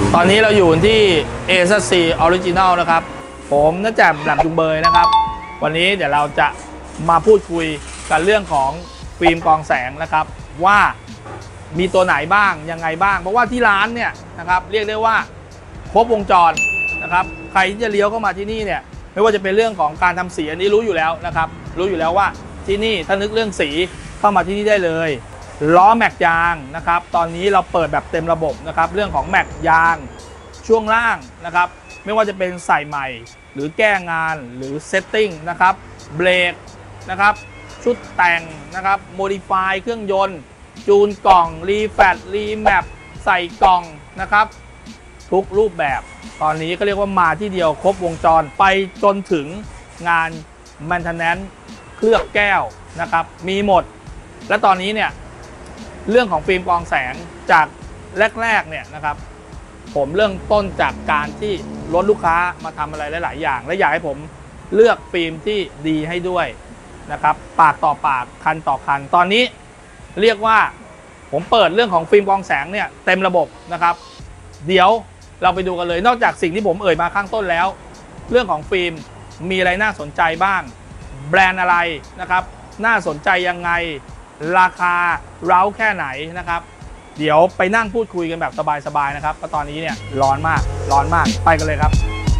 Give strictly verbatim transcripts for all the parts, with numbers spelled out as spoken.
ตอนนี้เราอยู่ที่ เอ เอส ซี Original นะครับผมนักแจ่มแหลมจุงเบยนะครับวันนี้เดี๋ยวเราจะมาพูดคุยกันเรื่องของฟิล์มกรองแสงนะครับว่ามีตัวไหนบ้างยังไงบ้างเพราะว่าที่ร้านเนี่ยนะครับเรียกได้ว่าครบวงจรนะครับใครที่จะเลี้ยวเข้ามาที่นี่เนี่ยไม่ว่าจะเป็นเรื่องของการทำสีอันนี้รู้อยู่แล้วนะครับรู้อยู่แล้วว่าที่นี่ถ้านึกเรื่องสีเข้ามาที่นี่ได้เลยล้อแม็กยางนะครับตอนนี้เราเปิดแบบเต็มระบบนะครับเรื่องของแม็กยางช่วงล่างนะครับไม่ว่าจะเป็นใส่ใหม่หรือแก้งานหรือเซตติ้งนะครับเบรกนะครับชุดแต่งนะครับโมดิฟายเครื่องยนต์จูนกล่องรีแฟตรีแมปใส่กล่องนะครับทุกรูปแบบตอนนี้ก็เรียกว่ามาที่เดียวครบวงจรไปจนถึงงาน Maintenance เคลือบแก้วนะครับมีหมดและตอนนี้เนี่ยเรื่องของฟิล์มกรองแสงจากแรกๆเนี่ยนะครับผมเริ่มต้นจากการที่รถลูกค้ามาทำอะไรหลายๆอย่างและอยากให้ผมเลือกฟิล์มที่ดีให้ด้วยนะครับปากต่อปากคันต่อคันตอนนี้เรียกว่าผมเปิดเรื่องของฟิล์มกรองแสงเนี่ยเต็มระบบนะครับเดี๋ยวเราไปดูกันเลยนอกจากสิ่งที่ผมเอ่ยมาข้างต้นแล้วเรื่องของฟิล์มมีอะไรน่าสนใจบ้างแบรนด์อะไรนะครับน่าสนใจยังไงราคาเร้าแค่ไหนนะครับเดี๋ยวไปนั่งพูดคุยกันแบบสบายๆนะครับเพราะตอนนี้เนี่ยร้อนมากร้อนมากไปกันเลยครับ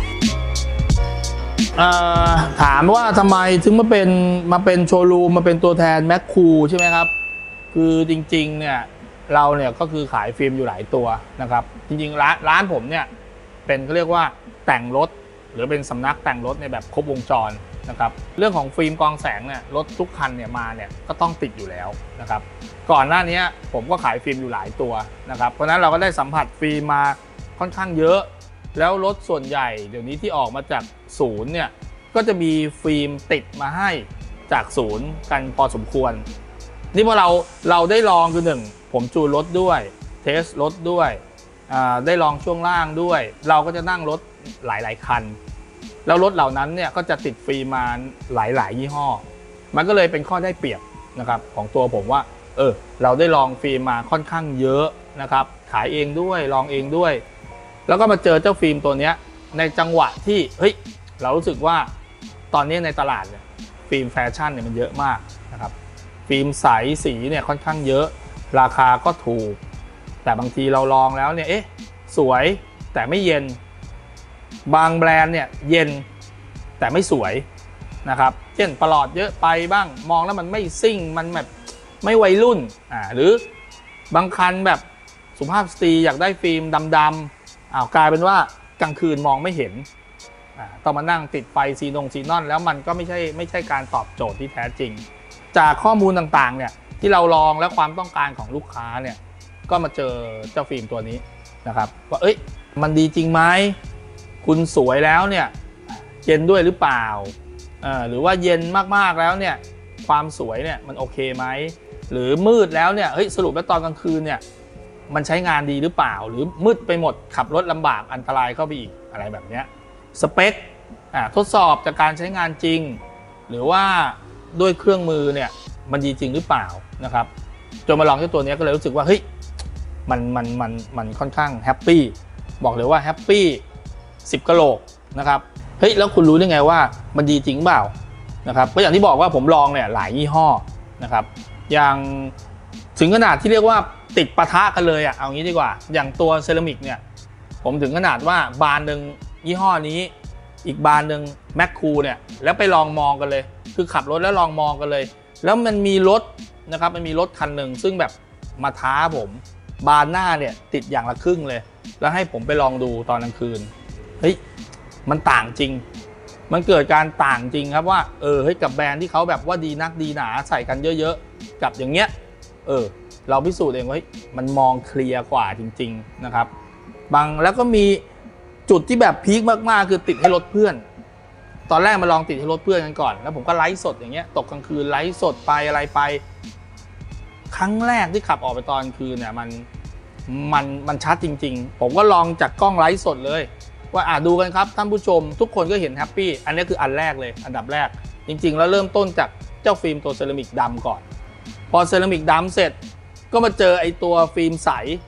ถามว่าทำไมถึงมาเป็นมาเป็นโชว์รูมมาเป็นตัวแทนแมคคูใช่ไหมครับคือจริงๆเนี่ยเราเนี่ยก็คือขายฟิล์มอยู่หลายตัวนะครับจริงๆร้านร้านผมเนี่ยเป็นเขาเรียกว่าแต่งรถหรือเป็นสำนักแต่งรถในแบบครบวงจรนะครับเรื่องของฟิล์มกรองแสงเนี่ยรถทุกคันเนี่ยมาเนี่ยก็ต้องติดอยู่แล้วนะครับก่อนหน้านี้ผมก็ขายฟิล์มอยู่หลายตัวนะครับเพราะนั้นเราก็ได้สัมผัสฟิล์มมาค่อนข้างเยอะแล้วรถส่วนใหญ่เดี๋ยวนี้ที่ออกมาจากศูนย์เนี่ยก็จะมีฟิล์มติดมาให้จากศูนย์กันพอสมควรนี่พอเราเราได้ลองคือหนึ่งผมจูนรถด้วยเทสรถด้วยได้ลองช่วงล่างด้วยเราก็จะนั่งรถหลายๆคันแล้วรถเหล่านั้นเนี่ยก็จะติดฟิล์มมาหลายๆยี่ห้อมันก็เลยเป็นข้อได้เปรียบนะครับของตัวผมว่าเออเราได้ลองฟิล์มมาค่อนข้างเยอะนะครับขายเองด้วยลองเองด้วยแล้วก็มาเจอเจ้าฟิล์มตัวนี้ในจังหวะที่เฮ้ยเรารู้สึกว่าตอนนี้ในตลาดเนี่ยฟิล์มแฟชั่นเนี่ยมันเยอะมากนะครับฟิล์มใสสีเนี่ยค่อนข้างเยอะราคาก็ถูกแต่บางทีเราลองแล้วเนี่ยเอ๊ะสวยแต่ไม่เย็นบางแบรนด์เนี่ยเย็นแต่ไม่สวยนะครับเช่นประหลอดเยอะไปบ้างมองแล้วมันไม่ซิ่งมันแบบไม่วัยรุ่นอ่าหรือบางคันแบบสุภาพสตรีอยากได้ฟิล์มดำๆอ้าวกลายเป็นว่ากลางคืนมองไม่เห็นอ่าต้องมานั่งติดไฟซีนงซีนอนแล้วมันก็ไม่ใช่ไม่ใช่การตอบโจทย์ที่แท้จริงจากข้อมูลต่างๆเนี่ยที่เราลองและความต้องการของลูกค้าเนี่ยก็มาเจอเจ้าฟิล์มตัวนี้นะครับว่าเอ้ยมันดีจริงไหมคุณสวยแล้วเนี่ยเย็นด้วยหรือเปล่าหรือว่าเย็นมากๆแล้วเนี่ยความสวยเนี่ยมันโอเคไหมหรือมืดแล้วเนี่ยเฮ้ยสรุปแล้วตอนกลางคืนเนี่ยมันใช้งานดีหรือเปล่าหรือมืดไปหมดขับรถลำบากอันตรายเข้าไปอีกอะไรแบบนี้สเปคทดสอบจากการใช้งานจริงหรือว่าด้วยเครื่องมือเนี่ยมันดีจริงหรือเปล่านะครับจนมาลองเจ้าตัวนี้ก็เลยรู้สึกว่าเฮ้ยมันมันมันมันค่อนข้างแฮปปี้บอกเลยว่าแฮปปี้สิบกะโหลกนะครับเฮ้ยแล้วคุณรู้ได้ไงว่ามันดีจริงเปล่านะครับก็อย่างที่บอกว่าผมลองเนี่ยหลายยี่ห้อนะครับอย่างถึงขนาดที่เรียกว่าติดปะทะกันเลยอ่ะเอางี้ดีกว่าอย่างตัวเซรามิกเนี่ยผมถึงขนาดว่าบานหนึ่งยี่ห้อนี้อีกบานหนึ่งแมคคูเนี่ยแล้วไปลองมองกันเลยคือขับรถแล้วลองมองกันเลยแล้วมันมีรถนะครับมันมีรถคันหนึ่งซึ่งแบบมาท้าผมบานหน้าเนี่ยติดอย่างละครึ่งเลยแล้วให้ผมไปลองดูตอนกลางคืนเฮ้ยมันต่างจริงมันเกิดการต่างจริงครับว่าเออเฮ้ยกับแบรนด์ที่เขาแบบว่าดีนักดีหนาใส่กันเยอะๆกับอย่างเงี้ยเออเราพิสูจน์เองว่ามันมองเคลียร์กว่าจริงๆนะครับบางแล้วก็มีจุดที่แบบพีคมากๆคือติดให้รถเพื่อนตอนแรกมาลองติดให้รถเพื่อนกันก่อนแล้วผมก็ไลฟ์สดอย่างเงี้ยตกกลางคืนไลฟ์สดไปอะไรไปครั้งแรกที่ขับออกไปตอนคืนเนี่ยมันมันมันชัดจริงๆผมก็ลองจากกล้องไลฟ์สดเลยว่าอ่ะดูกันครับท่านผู้ชมทุกคนก็เห็นแฮปปี้อันนี้คืออันแรกเลยอันดับแรกจริงๆแล้วเริ่มต้นจากเจ้าฟิล์มตัวเซรามิกดำก่อนพอเซรามิกดำเสร็จก็มาเจอไอตัวฟิล์มใส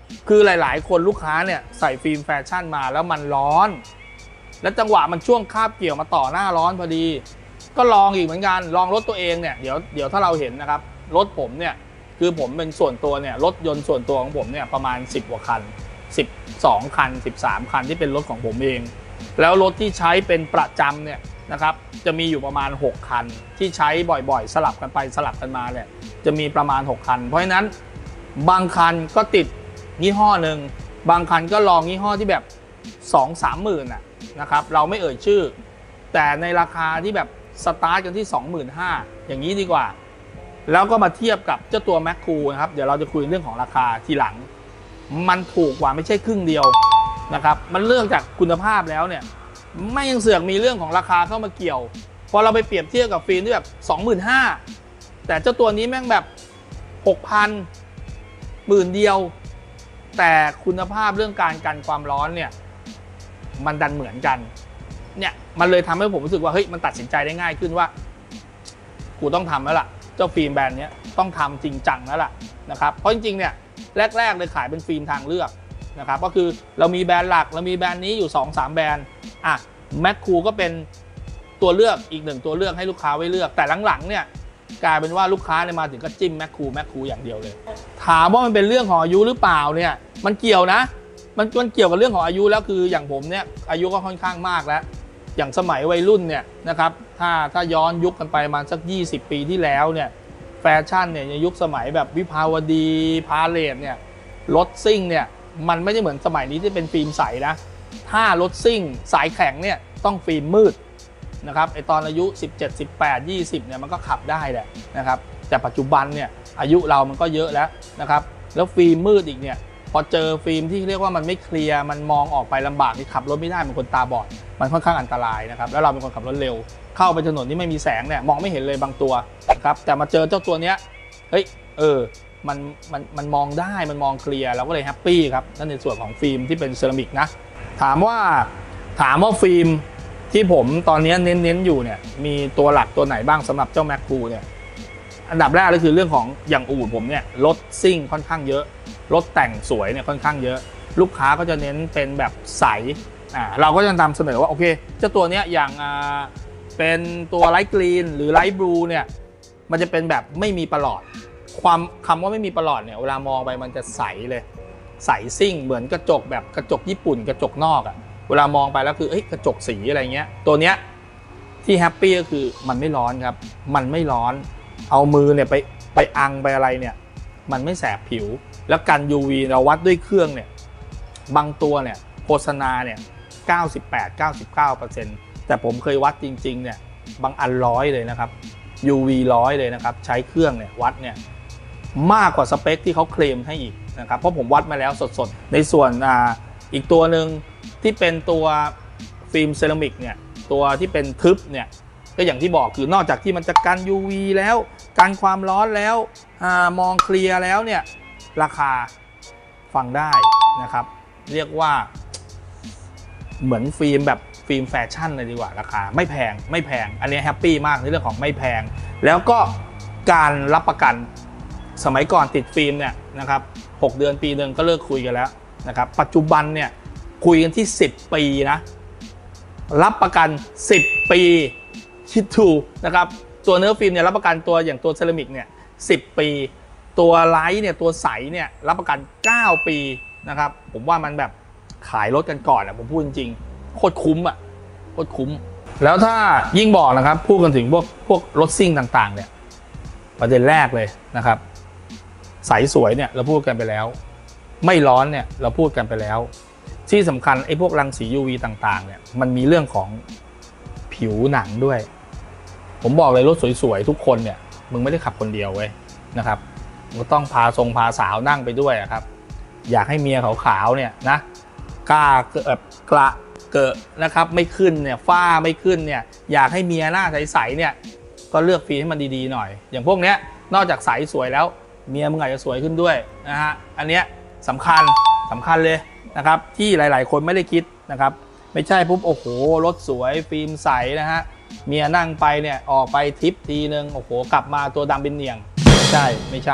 คือหลายๆคนลูกค้าเนี่ยใส่ฟิล์มแฟชั่นมาแล้วมันร้อนแล้วจังหวะมันช่วงคาบเกี่ยวมาต่อหน้าร้อนพอดีก็ลองอีกเหมือนกันลองรถตัวเองเนี่ยเดี๋ยวเดี๋ยวถ้าเราเห็นนะครับรถผมเนี่ยคือผมเป็นส่วนตัวเนี่ยรถยนต์ส่วนตัวของผมเนี่ยประมาณสิบกว่าคันสิบสองคันสิบสามคันที่เป็นรถของผมเองแล้วรถที่ใช้เป็นประจำเนี่ยนะครับจะมีอยู่ประมาณหกคันที่ใช้บ่อยๆสลับกันไปสลับกันมาเนี่ยจะมีประมาณหกคันเพราะฉะนั้นบางคันก็ติดยี่ห้อหนึ่งบางคันก็ลองยี่ห้อที่แบบ สองสาม หมื่นนะครับเราไม่เอ่ยชื่อแต่ในราคาที่แบบสตาร์ทกันที่ สองหมื่นห้าพัน อย่างนี้ดีกว่าแล้วก็มาเทียบกับเจ้าตัว Mac Cool นะครับเดี๋ยวเราจะคุยเรื่องของราคาทีหลังมันถูกกว่าไม่ใช่ครึ่งเดียวนะครับมันเรื่องจากคุณภาพแล้วเนี่ยไม่ยังเสือกมีเรื่องของราคาเข้ามาเกี่ยวพอเราไปเปรียบเทียบกับฟิล์มที่แบบ สองหมื่นห้าพัน แต่เจ้าตัวนี้แม่งแบบ หกพัน หมื่นเดียวแต่คุณภาพเรื่องการกันความร้อนเนี่ยมันดันเหมือนกันเนี่ยมันเลยทำให้ผมรู้สึกว่าเฮ้ยมันตัดสินใจได้ง่ายขึ้นว่ากูต้องทำแล้วล่ะเจ้าฟิล์มแบรนด์นี้ต้องทำจริงจังแล้วล่ะนะครับเพราะจริงๆเนี่ยแรกๆเลยขายเป็นฟิล์มทางเลือกนะครับก็คือเรามีแบรนด์หลักเรามีแบรนด์นี้อยู่ สองสาม แบรนด์อ่ะ Mac Cool ก็เป็นตัวเลือกอีกหนึ่งตัวเลือกให้ลูกค้าไว้เลือกแต่หลังๆเนี่ยกลายเป็นว่าลูกค้าเนี่ยมาถึงก็จิ้ม Mac Cool Mac Cool อย่างเดียวเลยถามว่ามันเป็นเรื่องของอายุหรือเปล่าเนี่ยมันเกี่ยวนะมันมันเกี่ยวกับเรื่องของอายุแล้วคืออย่างผมเนี่ยอายุก็ค่อนข้างมากแล้วอย่างสมัยวัยรุ่นเนี่ยนะครับถ้าถ้าย้อนยุคกันไปมาสักยี่สิบปีที่แล้วเนี่ยแฟชั่นเนี่ยในยุคสมัยแบบวิภาวดีพาเลทเนี่ยรถซิ่งเนี่ยมันไม่ได้เหมือนสมัยนี้ที่เป็นฟิล์มใสนะถ้ารถซิ่งสายแข็งเนี่ยต้องฟิล์มมืดนะครับไอตอนอายุสิบเจ็ด สิบแปด ยี่สิบเนี่ยมันก็ขับได้แหละนะครับแต่ปัจจุบันเนี่ยอายุเรามันก็เยอะแล้วนะครับแล้วฟิล์มมืดอีกเนี่ยพอเจอฟิล์มที่เรียกว่ามันไม่เคลียร์มันมองออกไปลำบากที่ขับรถไม่ได้เป็นคนตาบอดมันค่อนข้างอันตรายนะครับแล้วเราเป็นคนขับรถเร็วเข้าไปถนนที่ไม่มีแสงเนี่ยมองไม่เห็นเลยบางตัวนะครับแต่มาเจอเจ้าตัวเนี้ยเฮ้ยเออมันมันมันมองได้มันมองเคลียร์เราก็เลยแฮปปี้ครับนั่นในส่วนของฟิล์มที่เป็นเซรามิกนะถามว่าถามว่าฟิล์มที่ผมตอนนี้เน้นๆอยู่เนี่ยมีตัวหลักตัวไหนบ้างสำหรับเจ้า Mac Cool เนี่ยอันดับแรกเลยคือเรื่องของอย่างอู่ผมเนี่ยรถซิ่งค่อนข้างเยอะรถแต่งสวยเนี่ยค่อนข้างเยอะลูกค้าก็จะเน้นเป็นแบบใสอ่าเราก็จะนำเสนอว่าโอเคเจ้าตัวเนี้ยอย่างอ่าเป็นตัวไลท์กรีนหรือไลท์บลูเนี่ยมันจะเป็นแบบไม่มีประหลอดความคำว่าไม่มีประหลอดเนี่ยเวลามองไปมันจะใสเลยใสซิ่งเหมือนกระจกแบบกระจกญี่ปุ่นกระจกนอกอ่ะเวลามองไปแล้วคือเอ้ยกระจกสีอะไรเงี้ยตัวเนี้ยที่แฮปปี้ก็คือมันไม่ร้อนครับมันไม่ร้อนเอามือเนี่ยไปไปอังไปอะไรเนี่ยมันไม่แสบผิวแล้วกัน ยู วี เราวัดด้วยเครื่องเนี่ยบางตัวเนี่ยโฆษณาเนี่ย เก้าสิบแปด เก้าสิบเก้าเปอร์เซ็นต์ แต่ผมเคยวัดจริงๆเนี่ยบางอันร้อยเลยนะครับ ยู วี ร้อยเลยนะครับใช้เครื่องเนี่ยวัดเนี่ยมากกว่าสเปคที่เขาเคลมให้อีกนะครับเพราะผมวัดมาแล้วสดๆในส่วนอ่าอีกตัวหนึ่งที่เป็นตัวฟิล์มเซรามิกเนี่ยตัวที่เป็นทึบเนี่ยก็อย่างที่บอกคือนอกจากที่มันจะกัน ยู วี แล้วกันความร้อนแล้วมองเคลียร์แล้วเนี่ยราคาฟังได้นะครับเรียกว่าเหมือนฟิล์มแบบฟิล์มแฟชั่นเลยดีกว่าราคาไม่แพงไม่แพงอันนี้แฮปปี้มากในเรื่องของไม่แพงแล้วก็การรับประกันสมัยก่อนติดฟิล์มเนี่ยนะครับหกเดือนปีหนึ่งก็เลิกคุยกันแล้วนะครับปัจจุบันเนี่ยคุยกันที่สิบปีนะรับประกันสิบปีคิดดูนะครับตัวเนื้อฟิล์มเนี่ยรับประกันตัวอย่างตัวเซรามิกเนี่ยสิบปีตัวไลท์เนี่ยตัวใสเนี่ยรับประกันเก้าปีนะครับผมว่ามันแบบขายรถกันก่อนอ่ะผมพูดจริงๆโคตรคุ้มอ่ะโคตรคุ้มแล้วถ้ายิ่งบอกนะครับพูดกันถึงพวกพวกรถซิ่งต่างๆเนี่ยประเด็นแรกเลยนะครับใสสวยเนี่ยเราพูดกันไปแล้วไม่ร้อนเนี่ยเราพูดกันไปแล้วที่สำคัญไอ้พวกรังสี ยู วี ต่างๆเนี่ยมันมีเรื่องของผิวหนังด้วยผมบอกเลยรถสวยๆทุกคนเนี่ยมึงไม่ได้ขับคนเดียวเว้ยนะครับมึงต้องพาทรงพาสาวนั่งไปด้วยครับอยากให้เมียขาวๆเนี่ยนะกล้าเกิดกระเกิดนะครับไม่ขึ้นเนี่ยฝ้าไม่ขึ้นเนี่ยอยากให้เมียหน้าใสๆเนี่ยก็เลือกฟิล์มให้มันดีๆหน่อยอย่างพวกเนี้ยนอกจากใสสวยแล้วเมียมึงอาจจะสวยขึ้นด้วยนะฮะอันเนี้ยสำคัญสำคัญเลยนะครับที่หลายๆคนไม่ได้คิดนะครับไม่ใช่ปุ๊บโอ้โหรถสวยฟิล์มใสนะฮะเมียนั่งไปเนี่ยออกไปทริปทีนึงโอ้โหกลับมาตัวดำเป็นเนียงไม่ใช่ไม่ใช่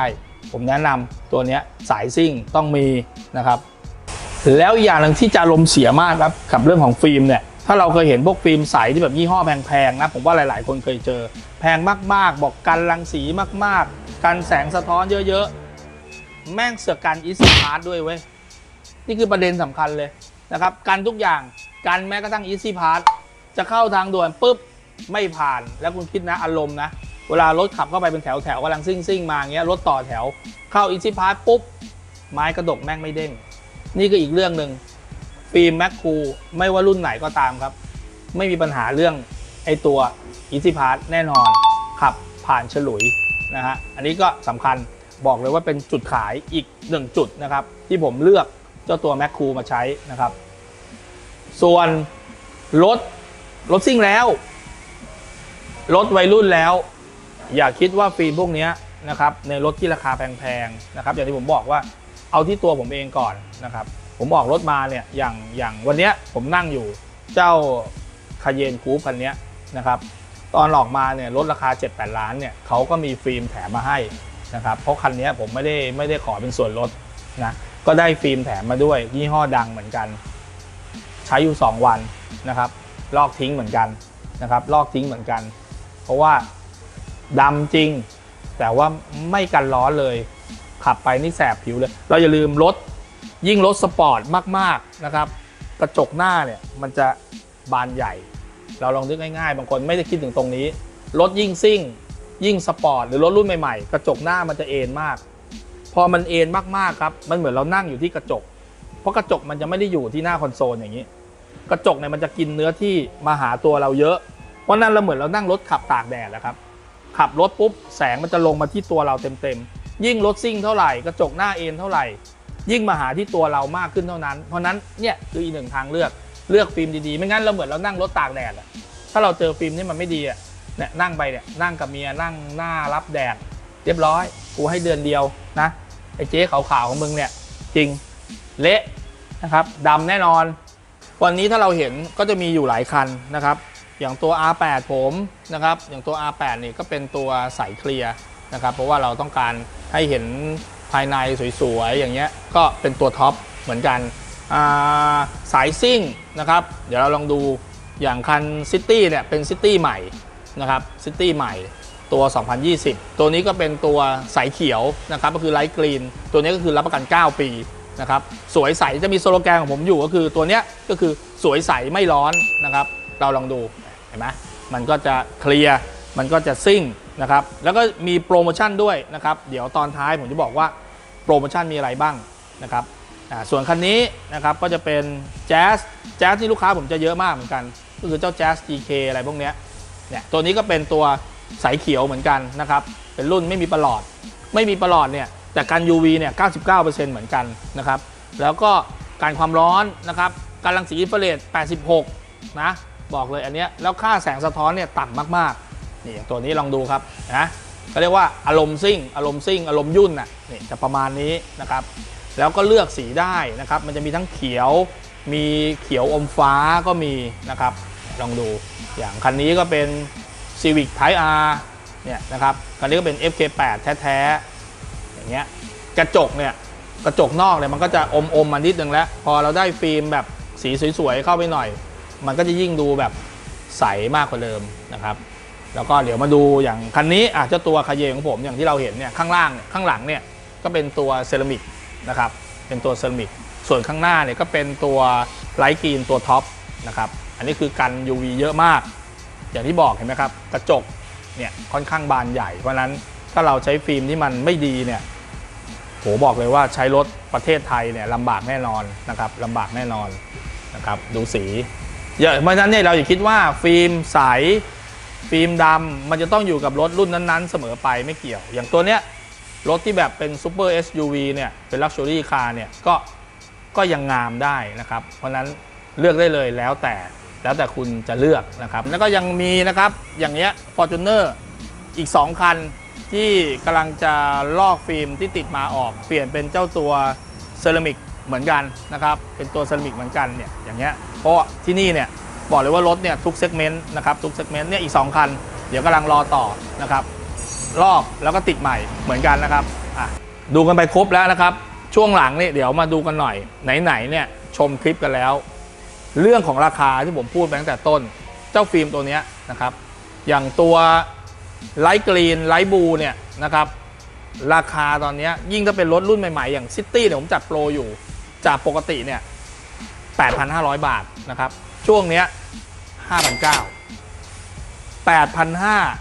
ผมแนะนำตัวนี้สายซิ่งต้องมีนะครับแล้วอย่างหนึ่งที่จะอารมณ์เสียมากครับกับเรื่องของฟิล์มเนี่ยถ้าเราเคยเห็นพวกฟิล์มใสที่แบบยี่ห้อแพงๆนะผมว่าหลายๆคนเคยเจอแพงมากๆบอกกันรังสีมากๆกันแสงสะท้อนเยอะๆแม่งเสือกกันอีซี่พาสด้วยเว้ยนี่คือประเด็นสำคัญเลยนะครับกันทุกอย่างกันแม้กระทั่งอีซี่พาสจะเข้าทางด่วนปุ๊บไม่ผ่านแล้วคุณคิดนะอารมณ์นะเวลารถขับเข้าไปเป็นแถวแถวกำลังซิ่งซิ่งมาอย่างเงี้ยรถต่อแถวเข้าอีซี่พาสปุ๊บไม้กระดกแม่งไม่เด้งนี่ก็อีกเรื่องหนึ่งฟิล์มแมคคูไม่ว่ารุ่นไหนก็ตามครับไม่มีปัญหาเรื่องไอตัวอีซี่พาสแน่นอนขับผ่านฉลุยนะฮะอันนี้ก็สำคัญบอกเลยว่าเป็นจุดขายอีกหนึ่งจุดนะครับที่ผมเลือกเจ้าตัวแมคคูมาใช้นะครับส่วนรถรถซิ่งแล้วรถวัยรุ่นแล้วอย่าคิดว่าฟิล์มพวกนี้นะครับในรถที่ราคาแพงๆนะครับอย่างที่ผมบอกว่าเอาที่ตัวผมเองก่อนนะครับผมออกรถมาเนี่ยอย่างอย่างวันนี้ผมนั่งอยู่เจ้าคาเยนคูปคันนี้นะครับตอนออกมาเนี่ยรถราคา เจ็ดแปด ล้านเนี่ยเขาก็มีฟิล์มแถมมาให้นะครับเพราะคันนี้ผมไม่ได้ไม่ได้ขอเป็นส่วนลดนะก็ได้ฟิล์มแถมมาด้วยยี่ห้อดังเหมือนกันใช้อยู่สองวันนะครับลอกทิ้งเหมือนกันนะครับลอกทิ้งเหมือนกันเพราะว่าดำจริงแต่ว่าไม่กันร้อนเลยขับไปนี่แสบผิวเลยเราอย่าลืมรถยิ่งรถสปอร์ตมากๆนะครับกระจกหน้าเนี่ยมันจะบานใหญ่เราลองนึกง่ายๆบางคนไม่ได้คิดถึงตรงนี้รถยิ่งซิ่งยิ่งสปอร์ตหรือรถรุ่นใหม่ๆกระจกหน้ามันจะเอ็นมากพอมันเอ็นมากๆครับมันเหมือนเรานั่งอยู่ที่กระจกเพราะกระจกมันจะไม่ได้อยู่ที่หน้าคอนโซลอย่างนี้กระจกเนี่ยมันจะกินเนื้อที่มาหาตัวเราเยอะเพราะนั้นเราเหมือนเรานั่งรถขับตากแดดแหละครับขับรถปุ๊บแสงมันจะลงมาที่ตัวเราเต็มๆยิ่งรถซิ่งเท่าไหร่กระจกหน้าเอ็นเท่าไหร่ยิ่งมาหาที่ตัวเรามากขึ้นเท่านั้นเพราะนั้นเนี่ยคืออีกหนึ่งทางเลือกเลือกฟิล์มดีๆไม่งั้นเราเหมือนเรานั่งรถตากแดดอะถ้าเราเจอฟิล์มที่มันไม่ดีอะเนี่ยนั่งไปเนี่ยนั่งกับเมียนั่งหน้ารับแดดเรียบร้อยกูให้เดือนเดียวนะไอ้เจ๊ขาวๆของมึงเนี่ยจริงเละนะครับดำแน่นอนวันนี้ถ้าเราเห็นก็จะมีอยู่หลายคันนะครับอย่างตัว อาร์ แปด ผมนะครับอย่างตัว อาร์ แปด นี่ก็เป็นตัวใสเคลียร์นะครับเพราะว่าเราต้องการให้เห็นภายในสวยๆอย่างเงี้ยก็เป็นตัวท็อปเหมือนกันสายซิ่งนะครับเดี๋ยวเราลองดูอย่างคันซิตี้เนี่ยเป็นซิตี้ใหม่นะครับซิตี้ใหม่ตัวสองพันยี่สิบตัวนี้ก็เป็นตัวสายเขียวนะครับก็คือไลท์กรีนตัวนี้ก็คือรับประกันเก้าปีนะครับสวยใสจะมีสโลแกนของผมอยู่ก็คือตัวเนี้ยก็คือสวยใสไม่ร้อนนะครับเราลองดูเห็นไหมมันก็จะเคลียร์มันก็จะซิ่งนะครับแล้วก็มีโปรโมชั่นด้วยนะครับเดี๋ยวตอนท้ายผมจะบอกว่าโปรโมชั่นมีอะไรบ้างนะครับส่วนคันนี้นะครับก็จะเป็นแจ๊สแจ๊สที่ลูกค้าผมจะเยอะมากเหมือนกันก็คือเจ้าแจ๊ส จี เค อะไรพวกเนี้ยเนี่ยตัวนี้ก็เป็นตัวสายเขียวเหมือนกันนะครับเป็นรุ่นไม่มีประหลอดไม่มีประหลอดเนี่ยแต่การ ยู วี เนี่ย เก้าสิบเก้าเปอร์เซ็นต์ เหมือนกันนะครับแล้วก็การความร้อนนะครับการรังสีอินฟราเรดแปดสิบหกนะบอกเลยอันเนี้ยแล้วค่าแสงสะท้อนเนี่ยต่ำมากๆนี่ตัวนี้ลองดูครับนะก็เรียกว่าอารมณ์ซิ่งอารมณ์ซิ่งอารมณ์ยุ่นน่ะนี่จะประมาณนี้นะครับแล้วก็เลือกสีได้นะครับมันจะมีทั้งเขียวมีเขียวอมฟ้าก็มีนะครับลองดูอย่างคันนี้ก็เป็น Civic Type R เนี่ยนะครับคันนี้ก็เป็น เอฟ เค แปด แท้ๆอย่างเงี้ยกระจกเนี่ยกระจกนอกเนี่ยมันก็จะอมอมมานิดนึงแล้วพอเราได้ฟิล์มแบบสีสวยๆเข้าไปหน่อยมันก็จะยิ่งดูแบบใสมากกว่าเดิมนะครับแล้วก็เดี๋ยวมาดูอย่างคันนี้อ่ะเจ้าตัวคาเยของผมอย่างที่เราเห็นเนี่ยข้างล่างเนี่ยข้างหลังเนี่ยก็เป็นตัวเซรามิกนะครับเป็นตัวเซรามิกส่วนข้างหน้าเนี่ยก็เป็นตัวไลท์กรีนตัวท็อปนะครับอันนี้คือกัน ยู วี เยอะมากอย่างที่บอกเห็นไหมครับกระจกเนี่ยค่อนข้างบานใหญ่เพราะนั้นถ้าเราใช้ฟิล์มที่มันไม่ดีเนี่ยโหบอกเลยว่าใช้รถประเทศไทยเนี่ยลำบากแน่นอนนะครับลำบากแน่นอนนะครับดูสีเยอะเพราะฉะนั้นเนี่ยเราอย่าคิดว่าฟิล์มใสฟิล์มดำมันจะต้องอยู่กับรถรุ่นนั้นๆเสมอไปไม่เกี่ยวอย่างตัวเนี้ยรถที่แบบเป็นซูเปอร์ เอส ยู วี เนี่ยเป็น Luxury Car เนี่ยก็ก็ยังงามได้นะครับเพราะนั้นเลือกได้เลยแล้วแต่แล้วแต่คุณจะเลือกนะครับแล้วก็ยังมีนะครับอย่างเงี้ย Fortuner อีกสองคันที่กำลังจะลอกฟิล์มที่ติดมาออกเปลี่ยนเป็นเจ้าตัวเซรามิกเหมือนกันนะครับเป็นตัวเซรามิกเหมือนกันเนี่ยอย่างเงี้ยเพราะที่นี่เนี่ยบอกเลยว่ารถเนี่ยทุกเซกเมนต์นะครับทุกเซกเมนต์เนี่ยอีกสองคันเดี๋ยวกำลังรอต่อนะครับลอกแล้วก็ติดใหม่เหมือนกันนะครับอ่ะดูกันไปครบแล้วนะครับช่วงหลังนี่เดี๋ยวมาดูกันหน่อยไหนๆเนี่ยชมคลิปกันแล้วเรื่องของราคาที่ผมพูดไปตั้งแต่ต้นเจ้าฟิล์มตัวนี้นะครับอย่างตัวไลท์กรีนไลท์บลูเนี่ยนะครับราคาตอนนี้ยิ่งถ้าเป็นรถรุ่นใหม่ๆอย่างซิตี้เนี่ยผมจัดโปรอยู่จากปกติเนี่ย แปดพันห้าร้อย บาทนะครับช่วงเนี้ย ห้าพันเก้าร้อย แปดพันห้าร้อย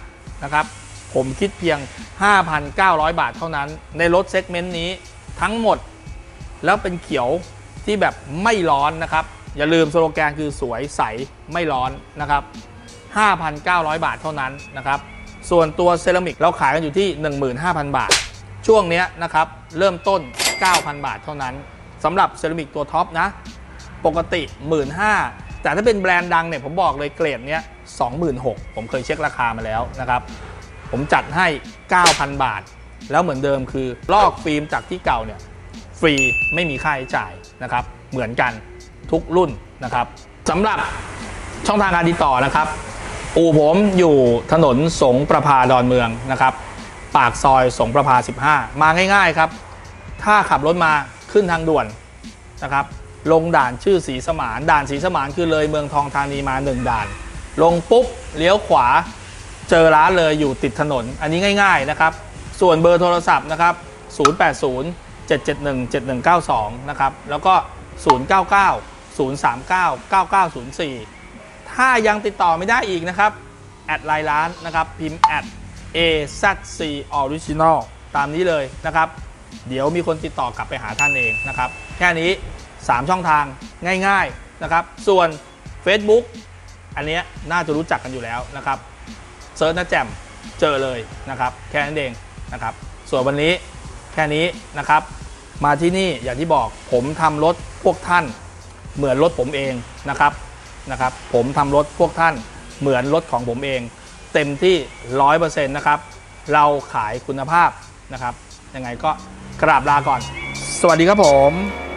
นะครับผมคิดเพียง ห้าพันเก้าร้อย บาทเท่านั้นในรถเซกเมนต์นี้ทั้งหมดแล้วเป็นเขียวที่แบบไม่ร้อนนะครับอย่าลืมสโลแกนคือสวยใสไม่ร้อนนะครับ ห้าพันเก้าร้อย บาทเท่านั้นนะครับส่วนตัวเซรามิกเราขายกันอยู่ที่ หนึ่งหมื่นห้าพัน บาทช่วงนี้นะครับเริ่มต้น เก้าพัน บาทเท่านั้นสำหรับเซรามิกตัวท็อปนะปกติ หนึ่งหมื่นห้าพัน แต่ถ้าเป็นแบรนด์ดังเนี่ยผมบอกเลยเกรดเนี้ย สองหมื่นหกพัน ผมเคยเช็คราคามาแล้วนะครับผมจัดให้ เก้าพัน บาทแล้วเหมือนเดิมคือลอกฟิล์มจากที่เก่าเนี่ยฟรีไม่มีค่าใช้จ่ายนะครับเหมือนกันทุกรุ่นนะครับสำหรับช่องทางการติดต่อนะครับอู่ผมอยู่ถนนสงประภาดอนเมืองนะครับปากซอยสงประภาสิบห้ามาง่ายๆครับถ้าขับรถมาขึ้นทางด่วนนะครับลงด่านชื่อศรีสมานด่านศรีสมานคือเลยเมืองทองธานีมาหนึ่งด่านลงปุ๊บเลี้ยวขวาเจอร้านเลยอยู่ติดถนนอันนี้ง่ายๆนะครับส่วนเบอร์โทรศัพท์นะครับศูนย์ แปด ศูนย์ เจ็ด เจ็ด หนึ่ง เจ็ด หนึ่ง เก้า สองนะครับแล้วก็ศูนย์ เก้า เก้า ศูนย์ สาม เก้า เก้า เก้า ศูนย์ สี่ถ้ายังติดต่อไม่ได้อีกนะครับแอดไลน์ร้านนะครับพิมพ์แอด เอ แซด ซี Original ตามนี้เลยนะครับเดี๋ยวมีคนติดต่อกลับไปหาท่านเองนะครับแค่นี้สามช่องทางง่ายๆนะครับส่วน Facebook อันนี้น่าจะรู้จักกันอยู่แล้วนะครับเซิร์ชนะแจ่มเจอเลยนะครับแค่นั้นเองนะครับส่วนวันนี้แค่นี้นะครับมาที่นี่อย่างที่บอกผมทำรถพวกท่านเหมือนรถผมเองนะครับนะครับผมทำรถพวกท่านเหมือนรถของผมเองเต็มที่ ร้อยเปอร์เซ็นต์ นะครับเราขายคุณภาพนะครับยังไงก็กราบลาก่อนสวัสดีครับผม